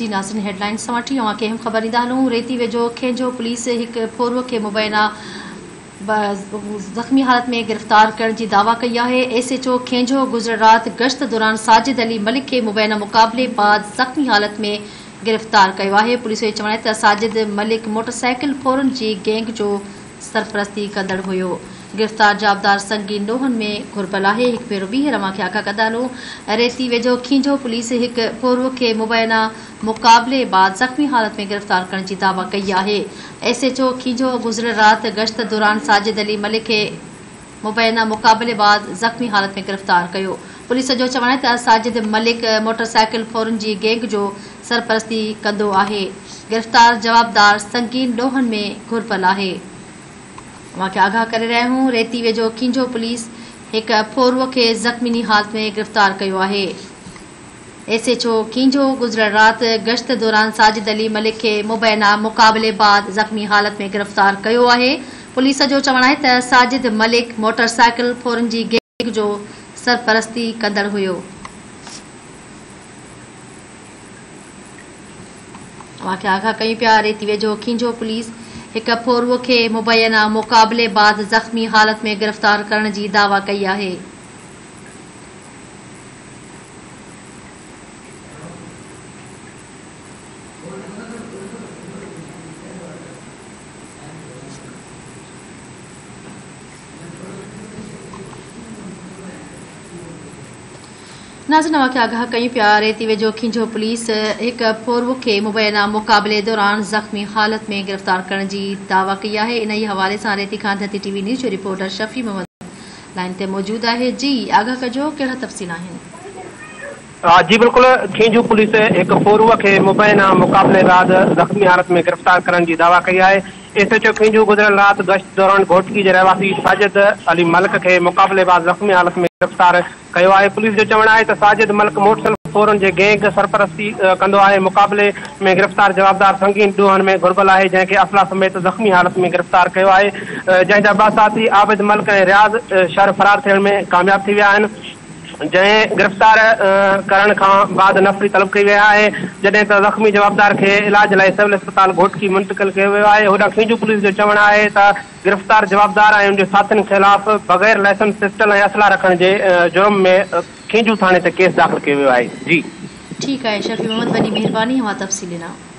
जी नाज़रीन हेडलाइंस से वठी अवां खे अहम ख़बर ॾींदा हलूं। रेती वेझो खेंजो पुलिस हिक फोरव खे मुबैना ज़ख़्मी हालत में गिरफ़्तार करण जी दावा कई है। SHO खेंजो गुज़िरियल रात गश्त दौरान साजिद अली मलिक के मुबैना मुक़ाबले बाद ज़ख़्मी हालत में गिरफ़्तार कयो है। पुलिस जो चवण है त साजिद मलिक मोटरसाइकिल फोरन जी गैंग जो सरपरस्ती कंदड़ हुयो। गिरफ़्तार जाबदार संगीन ॾोहनि में घुरबल है। हिकु भेरो ॿीहर अवां खे आगाह कंदा हलूं। रेती वेझो खींजो पुलिस हिक फोरव के मुबैना मुक़ाबले बाद ज़ख़्मी हालत में गिरफ़्तार करण जी दावा कई है। SHO खींजो गुज़िरियल रात गश्त दौरान साजिद अली मलिक के मुबैना मुक़ाबले बाद ज़ख़्मी हालत में गिरफ़्तार कयो। पुलिस जो चवण है त साजिद मलिक मोटरसाइकिल फोरन जी गैंग जो सरपरस्ती कंदो आहे। गिरफ़्तार जवाबदार संगीन ॾोहनि में घुरबल है। अवां खे आगाह करे रहिया आहियूं। रेती वेझो खींजो पुलिस हिक फोरव के ज़ख़्मी हालत में गिरफ़्तार कयो आहे। SHO खींजो गुज़िरियल रात गश्त दौरान साजिद अली मलिक के मुबैना मुक़ाबले बाद ज़ख़्मी हालत में गिरफ़्तार कयो आहे। पुलिस जो चवण है त साजिद मलिक मोटरसाइकिल फोरन जी गैंग जो सरपरस्ती कंदड़ हुयो। अवां खे आगाह कयूं पिया। रेती वेझो खींजो पुलिस हिक फोरव के मुबैना मुक़ाबले बाद ज़ख़्मी हालत में गिरफ़्तार करण जी दावा कई है। नाज़रीन अवां खे आगाह कयूं पिया। रेती वेझो खींजो पुलिस हिक फोरव के मुबैना मुक़ाबले दौरान ज़ख़्मी हालत में गिरफ़्तार करण जी दावा कई है। इन ही हवाले से रेती खां धरती TV न्यूज़ जो रिपोर्टर शफ़ी मोहम्मद लाइन ते मौजूद है। जी आगाह कजो कहिड़ा तफ़सील आहिनि? जी बिल्कुल, खींजो पुलिस एक फोरव के मुबैना मुक़ाबले बाद ज़ख़्मी हालत में गिरफ़्तार करण जी दावा कई है। SHO खींजो गुज़िरियल रात गश्त दौरान घोटकी के रहवासी साजिद अली मलिक के मुक़ाबले बाद ज़ख़्मी हालत में गिरफ़्तार कयो है। पुलिस जो चवण है त साजिद मलिक मोटरसाइकिल फोरन जे गैंग सरपरस्ती कंदो आहे। मुक़ाबले में गिरफ़्तार जवाबदार संगीन ॾोहनि में घुरबल है, जंहिंखे असला समेत ज़ख़्मी हालत में गिरफ़्तार कयो आहे। जंहिंजा ॿ साथी आबिद मलिक ऐं रियाज़ शर फरार थियण में कामयाब थी विया आहिनि। जंहिं गिरफ़्तार करण खां बाद नफ़री तलब कई वई आहे, जॾहिं त ज़ख़्मी जवाबदार खे इलाज लाइ सिविल अस्पताल घोटकी मुंतक़िल कयो वियो आहे। होॾां खींजो पुलिस जो चवण आहे त गिरफ़्तार जवाबदार ऐं उनजे साथियुनि ख़िलाफ़ बग़ैर लाइसेंस पिस्टल ऐं असला रखण जे जुर्म में खींजो थाणे ते केस दाख़िल कयो वियो आहे। जी ठीक है शफ़ी मोहम्मद, वॾी महिरबानी, अवां तफ़सील ॾिना।